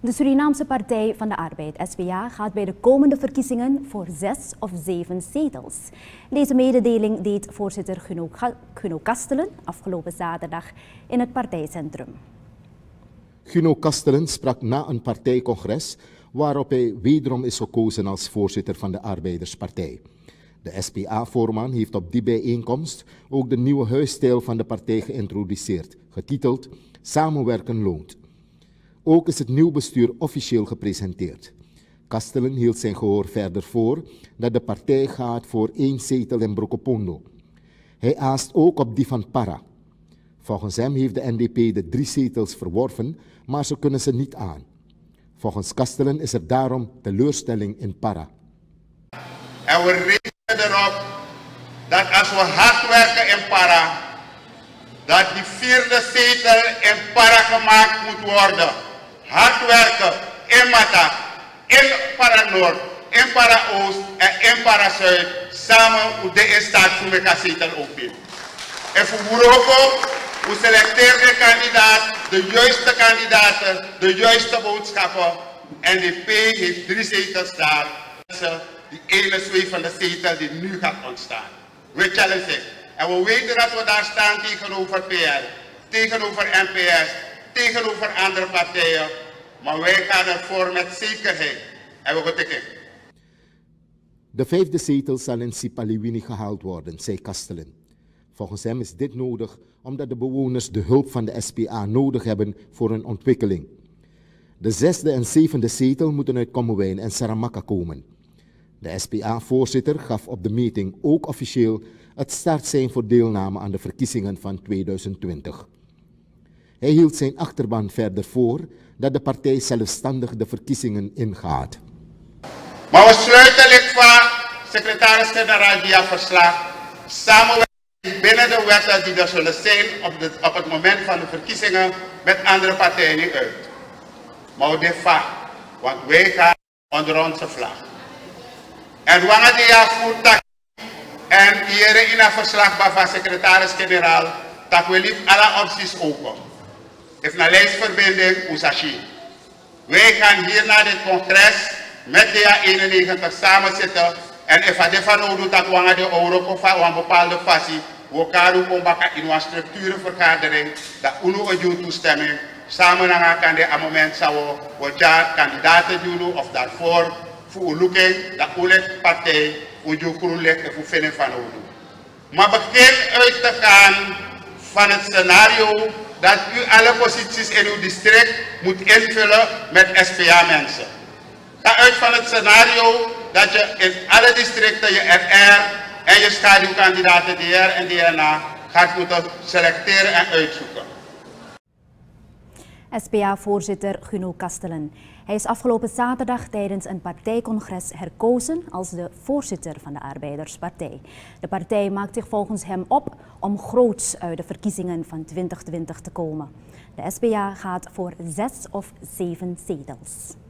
De Surinaamse Partij van de Arbeid, SPA, gaat bij de komende verkiezingen voor 6 of 7 zetels. Deze mededeling deed voorzitter Guno Kastelen afgelopen zaterdag in het partijcentrum. Guno Kastelen sprak na een partijcongres waarop hij wederom is gekozen als voorzitter van de Arbeiderspartij. De SPA-voorman heeft op die bijeenkomst ook de nieuwe huisstijl van de partij geïntroduceerd, getiteld Samenwerken loont. Ook is het nieuw bestuur officieel gepresenteerd. Kastelen hield zijn gehoor verder voor dat de partij gaat voor 1 zetel in Brokopondo. Hij aast ook op die van Para. Volgens hem heeft de NDP de 3 zetels verworven, maar ze kunnen ze niet aan. Volgens Kastelen is er daarom teleurstelling in Para. En we rekenen erop dat als we hard werken in Para, dat die 4e zetel in Para gemaakt moet worden. Hard werken in Mata, in Para Noord, in Para Oost en in Para Zuid. Samen moet de staat voor de zetel ook in. En voor Morocco, we selecteren de kandidaat, de juiste kandidaten, de juiste boodschappen. NDP heeft 3 zetels daar. Die ene zwevende zetel die nu gaat ontstaan. We challenge it. En we weten dat we daar staan tegenover PR, tegenover NPS, tegenover andere partijen. Maar wij gaan ervoor met zekerheid. En we gaan tikken. De 5e zetel zal in Sipaliwini gehaald worden, zei Kastelen. Volgens hem is dit nodig omdat de bewoners de hulp van de SPA nodig hebben voor hun ontwikkeling. De 6e en 7e zetel moeten uit Kommerwijn en Saramaka komen. De SPA-voorzitter gaf op de meeting ook officieel het startsein voor deelname aan de verkiezingen van 2020. Hij hield zijn achterban verder voor dat de partij zelfstandig de verkiezingen ingaat. Maar we sluiten lid van secretaris-generaal via verslag samenwerking binnen de wetten die er zullen zijn op het moment van de verkiezingen met andere partijen niet uit. Maar we dit vaak, want wij gaan onder onze vlag. En wanneer die voert en hier in een verslag van secretaris-generaal, dat we lief alle opties open. Heeft een lijstverbinding, Usashi. Wij gaan hier naar dit congres met de 91 samen zitten. En als we van nodig dat we aan de Europa of een bepaalde fasie, we gaan in een structurenvergadering, dat we een toestemming, samen gaan de moment zou we daar kandidaten doen of daarvoor, voor looking, dat we partij, we groenlijk en voor vinden van nodig. Maar begin uit te gaan van het scenario dat u alle posities in uw district moet invullen met SPA-mensen. Ga uit van het scenario dat je in alle districten je RR en je schaduwkandidaten DR en DNA gaat moeten selecteren en uitzoeken. SPA-voorzitter Guno Kastelen. Hij is afgelopen zaterdag tijdens een partijcongres herkozen als de voorzitter van de Arbeiderspartij. De partij maakt zich volgens hem op om groots uit de verkiezingen van 2020 te komen. De SPA gaat voor 6 of 7 zetels.